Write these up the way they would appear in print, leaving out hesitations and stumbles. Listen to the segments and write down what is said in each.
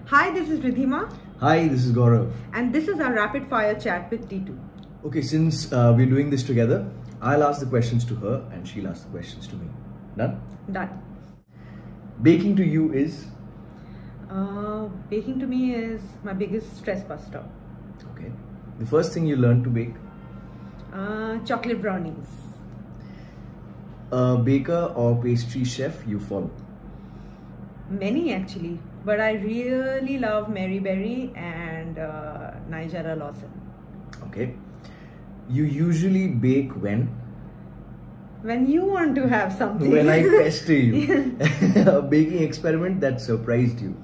Hi, this is Ridhima. Hi, this is Gaurav. And this is our rapid fire chat with T2. Okay, since we're doing this together, I'll ask the questions to her and she'll ask the questions to me. Done? Done. Baking to you is? Baking to me is my biggest stress buster. Okay. The first thing you learned to bake? Chocolate brownies. A baker or pastry chef you follow? Many actually, but I really love Mary Berry and Nigella Lawson. Okay. You usually bake when? When you want to have something. When I pester you. A baking experiment that surprised you?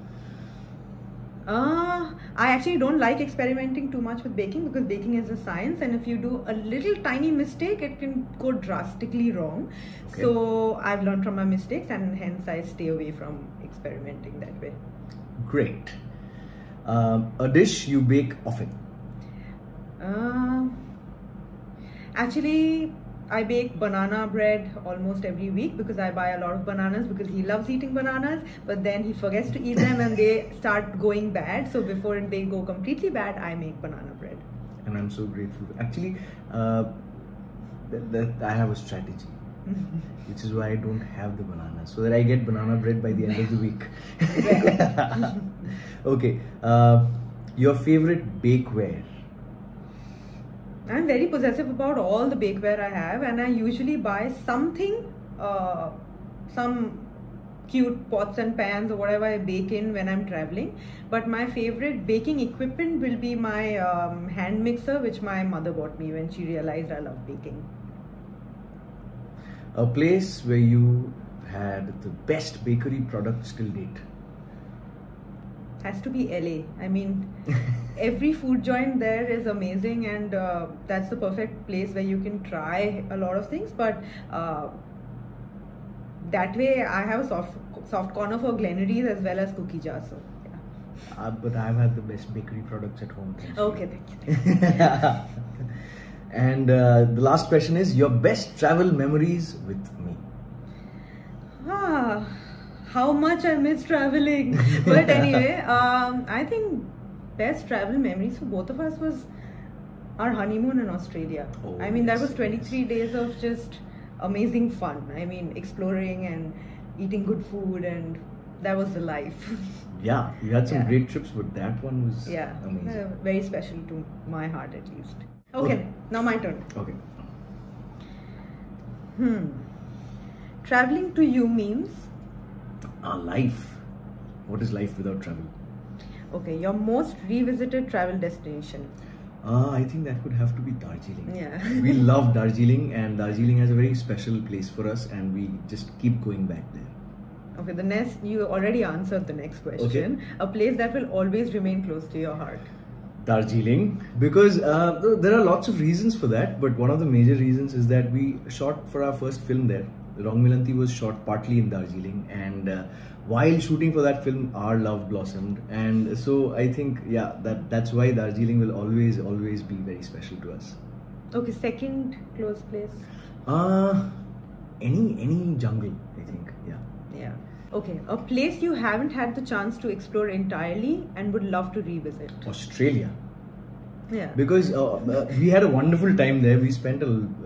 I actually don't like experimenting too much with baking because baking is a science, and if you do a little tiny mistake, it can go drastically wrong. Okay. So I've learned from my mistakes, and hence I stay away from experimenting that way. Great. A dish you bake often? Actually, I bake banana bread almost every week because I buy a lot of bananas because he loves eating bananas, but then he forgets to eat them and they start going bad. So before they go completely bad, I make banana bread. And I'm so grateful. Actually, I have a strategy, which is why I don't have the bananas, so that I get banana bread by the end of the week. Okay, your favorite bakeware? I'm very possessive about all the bakeware I have, and I usually buy something, some cute pots and pans or whatever I bake in when I'm traveling. But my favorite baking equipment will be my hand mixer, which my mother bought me when she realized I love baking. A place where you had the best bakery products till date? Has to be LA. I mean, every food joint there is amazing, and that's the perfect place where you can try a lot of things. But that way, I have a soft corner for Glenaries as well as cookie jar. So, yeah. But I've had the best bakery products at home. Okay, thank you. And the last question is your best travel memories with me? How much I miss traveling. But anyway, I think best travel memories for both of us was our honeymoon in Australia. Oh, I mean, that yes, was 23 days of just amazing fun. I mean, exploring and eating good food, and that was the life. Yeah, you had some great trips, but that one was amazing. Very special to my heart at least. Okay, now my turn. Okay. Traveling to you means? Life. What is life without travel? Okay, your most revisited travel destination? I think that would have to be Darjeeling. Yeah. We love Darjeeling, and Darjeeling has a very special place for us, and we just keep going back there. Okay, the next, you already answered the next question. Okay. A place that will always remain close to your heart? Darjeeling, because there are lots of reasons for that, but one of the major reasons is that we shot for our first film there. Rong Milanti was shot partly in Darjeeling, and while shooting for that film, our love blossomed, and so I think that's why Darjeeling will always be very special to us. Okay, second close place? Any jungle, I think. Yeah. Okay, a place you haven't had the chance to explore entirely and would love to revisit? Australia. Yeah. Because we had a wonderful time there. We spent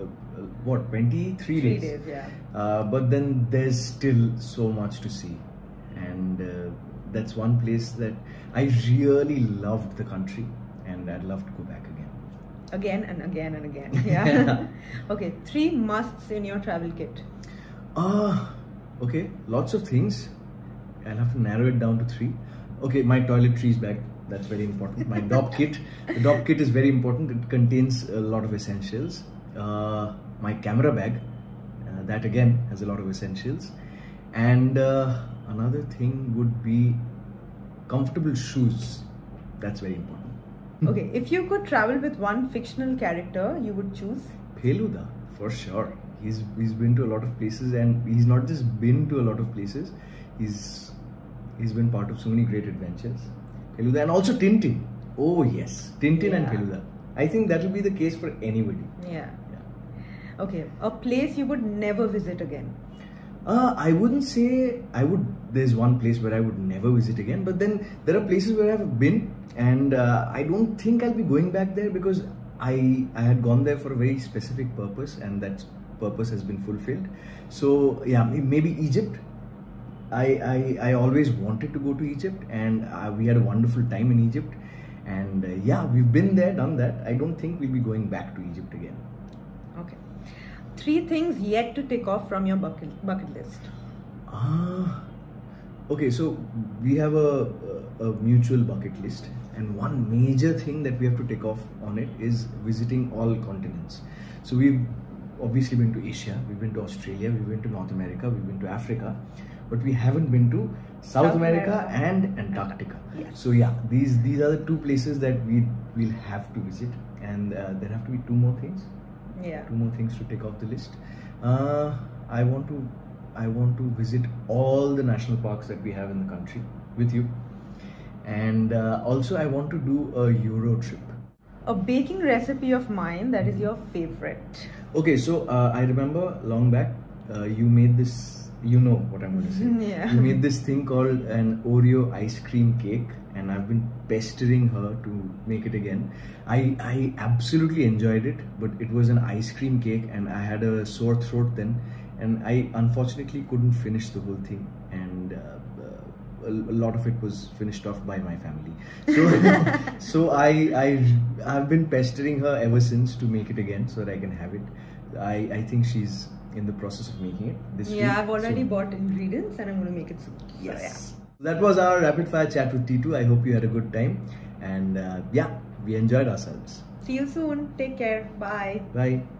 23 days? 3 days, yeah. But then there's still so much to see, and that's one place that I really loved the country, and I'd love to go back again. Again and again and again. Yeah. Okay, 3 musts in your travel kit. Okay, lots of things. I'll have to narrow it down to 3. Okay, my toiletries bag. That's very important. My DOP kit. The DOP kit is very important. It contains a lot of essentials. My camera bag, that again has a lot of essentials, and another thing would be comfortable shoes. That's very important. Okay, if you could travel with one fictional character, you would choose? Feluda, for sure. He's been to a lot of places, and he's not just been to a lot of places. He's been part of so many great adventures. Feluda, and also Tintin. Oh yes, Tintin and Feluda. I think that will be the case for anybody. Yeah. Okay, a place you would never visit again? I wouldn't say I would. There's one place where I would never visit again, but then there are places where I've been, and I don't think I'll be going back there because I had gone there for a very specific purpose, and that purpose has been fulfilled. So yeah, maybe Egypt. I always wanted to go to Egypt, and we had a wonderful time in Egypt, and yeah, we've been there, done that. I don't think we'll be going back to Egypt again. Okay. 3 things yet to tick off from your bucket list. Okay, so we have a mutual bucket list, and one major thing that we have to tick off on it is visiting all continents. So we've obviously been to Asia, we've been to Australia, we've been to North America, we've been to Africa, but we haven't been to South America and Antarctica. Yes. So yeah, these are the 2 places that we'll have to visit, and there have to be 2 more things. Yeah. 2 more things to tick off the list. I want to visit all the national parks that we have in the country with you, and also I want to do a Euro trip. A baking recipe of mine that is your favorite. Okay, so I remember long back you made this. You know what I'm going to say. Yeah. You made this thing called an Oreo ice cream cake, and I've been pestering her to make it again. I absolutely enjoyed it, but it was an ice cream cake, and I had a sore throat then, and I unfortunately couldn't finish the whole thing, and a lot of it was finished off by my family. So so I've been pestering her ever since to make it again so that I can have it. I think she's in the process of making it this week. Yeah, I've already bought ingredients and I'm going to make it soon. Yes. So that was our rapid fire chat with T2. I hope you had a good time, and yeah, we enjoyed ourselves. See you soon. Take care. Bye. Bye.